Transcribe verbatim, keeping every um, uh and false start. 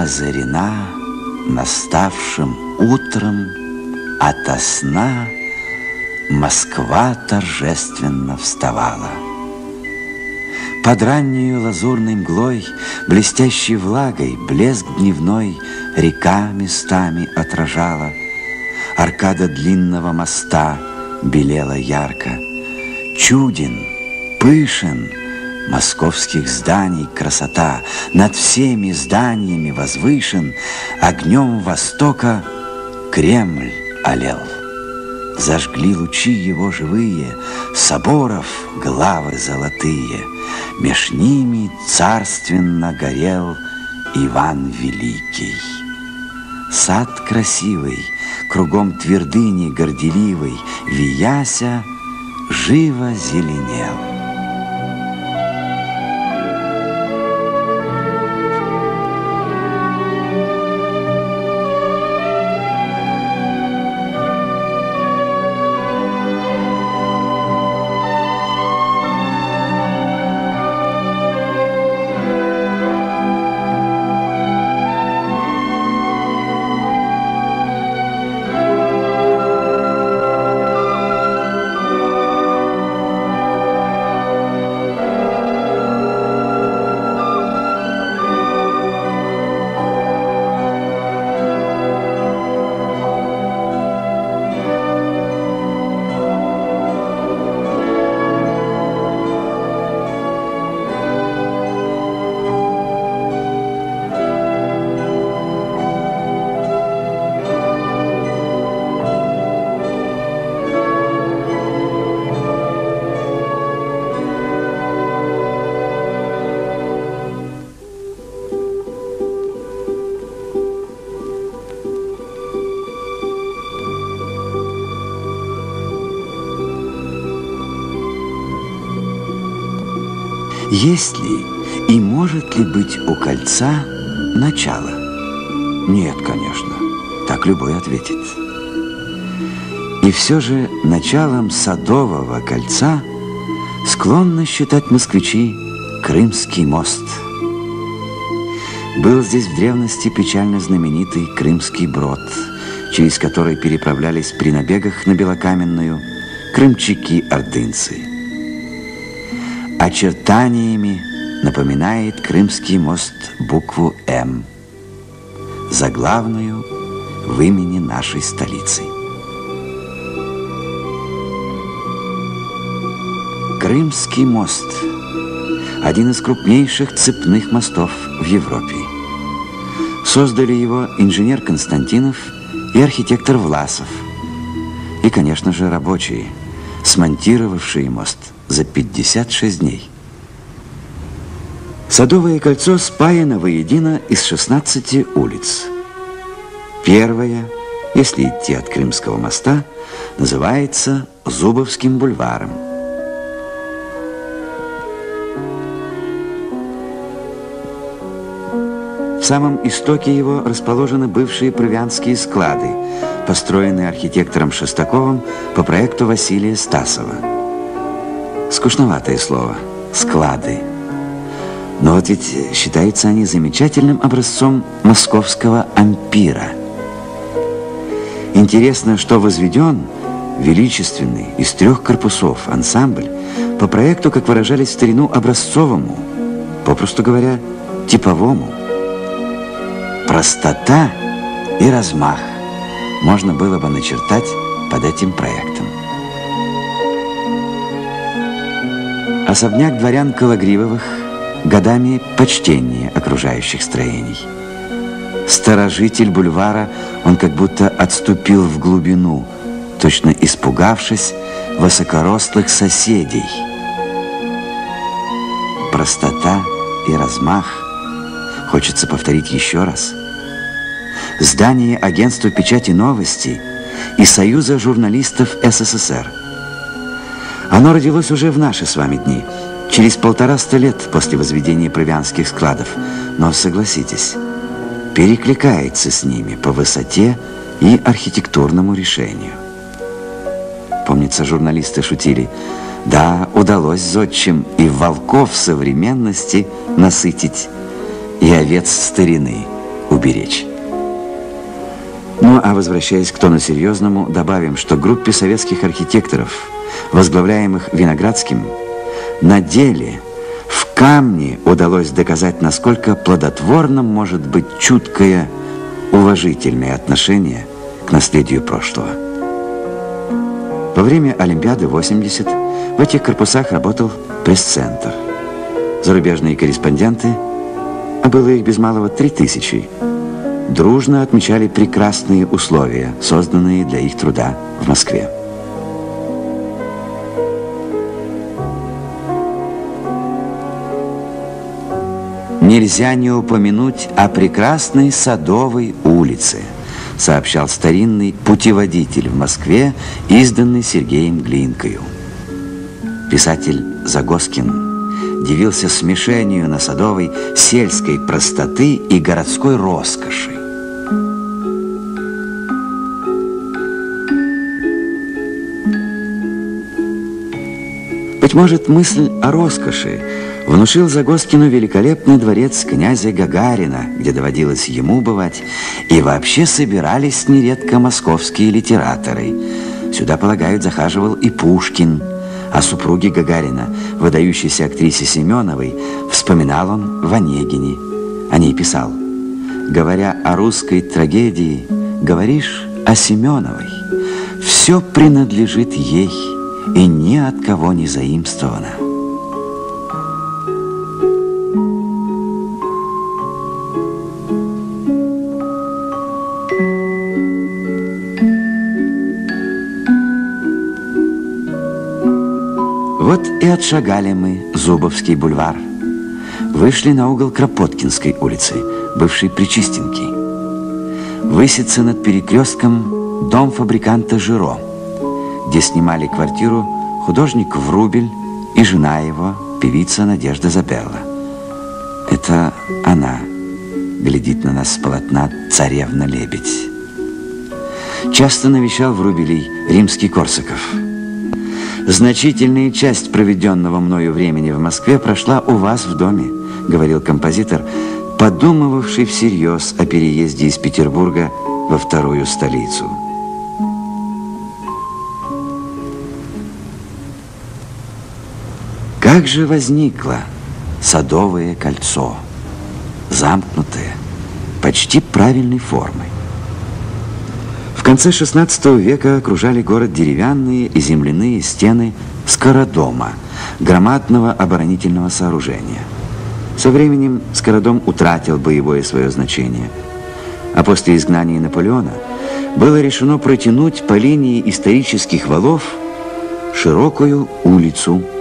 озарена наставшим утром, ото сна Москва торжественно вставала. Под раннею лазурной мглой, блестящей влагой, блеск дневной река местами отражала. Аркада длинного моста белела ярко. Чуден, пышен московских зданий красота, над всеми зданиями возвышен, огнем востока Кремль олел. Зажгли лучи его живые, соборов главы золотые, меж ними царственно горел Иван Великий. Сад красивый, кругом твердыни горделивой, вияся, живо зеленел. Есть ли и может ли быть у кольца начало? Нет, конечно, так любой ответит. И все же началом Садового кольца склонны считать москвичи Крымский мост. Был здесь в древности печально знаменитый Крымский брод, через который переправлялись при набегах на Белокаменную крымчаки-ордынцы. Очертаниями напоминает Крымский мост букву «М», заглавную в имени нашей столицы. Крымский мост – один из крупнейших цепных мостов в Европе. Создали его инженер Константинов и архитектор Власов. И, конечно же, рабочие, смонтировавшие мост за пятьдесят шесть дней. Садовое кольцо спаяно воедино из шестнадцати улиц. Первая, если идти от Крымского моста, называется Зубовским бульваром. В самом истоке его расположены бывшие провианские склады, построенные архитектором Шестаковым по проекту Василия Стасова. Скучноватое слово «склады». Но вот ведь считаются они замечательным образцом московского ампира. Интересно, что возведен величественный из трех корпусов ансамбль по проекту, как выражались в старину, образцовому, попросту говоря, типовому. Простота и размах можно было бы начертать под этим проектом. Особняк дворян Кологривовых годами почтение окружающих строений. Сторожитель бульвара, он как будто отступил в глубину, точно испугавшись высокорослых соседей. Простота и размах хочется повторить еще раз. Здание агентства печати новостей и Союза журналистов СССР. Оно родилось уже в наши с вами дни, через полтораста лет после возведения провианских складов, но, согласитесь, перекликается с ними по высоте и архитектурному решению. Помнится, журналисты шутили: да, удалось зодчим и волков современности насытить, и овец старины убить. уберечь. Ну, а возвращаясь к тону серьезному, добавим, что группе советских архитекторов, возглавляемых Виноградским, на деле в камне удалось доказать, насколько плодотворным может быть чуткое, уважительное отношение к наследию прошлого. Во время Олимпиады восемьдесят в этих корпусах работал пресс-центр. Зарубежные корреспонденты, а было их без малого три тысячи, дружно отмечали прекрасные условия, созданные для их труда в Москве. «Нельзя не упомянуть о прекрасной Садовой улице», сообщал старинный путеводитель в Москве, изданный Сергеем Глинкою. Писатель Загоскин дивился смешению на Садовой сельской простоты и городской роскоши. Быть может, мысль о роскоши внушил Загоскину великолепный дворец князя Гагарина, где доводилось ему бывать, и вообще собирались нередко московские литераторы. Сюда, полагают, захаживал и Пушкин. О супруге Гагарина, выдающейся актрисе Семеновой, вспоминал он в «Онегине». О ней писал: «Говоря о русской трагедии, говоришь о Семеновой. Все принадлежит ей и ни от кого не заимствовано». Вот и отшагали мы Зубовский бульвар. Вышли на угол Кропоткинской улицы, бывшей Причистенки. Высится над перекрестком дом фабриканта Жиро, где снимали квартиру художник Врубель и жена его, певица Надежда Забелла. Это она глядит на нас с полотна «Царевна-лебедь». Часто навещал Врубелей Римский-Корсаков. «Значительная часть проведенного мною времени в Москве прошла у вас в доме», говорил композитор, подумывавший всерьез о переезде из Петербурга во вторую столицу. Как же возникло Садовое кольцо, замкнутое, почти правильной формы. В конце шестнадцатого века окружали город деревянные и земляные стены скородома, громадного оборонительного сооружения. Со временем скородом утратил боевое свое значение, а после изгнания Наполеона было решено протянуть по линии исторических валов широкую улицу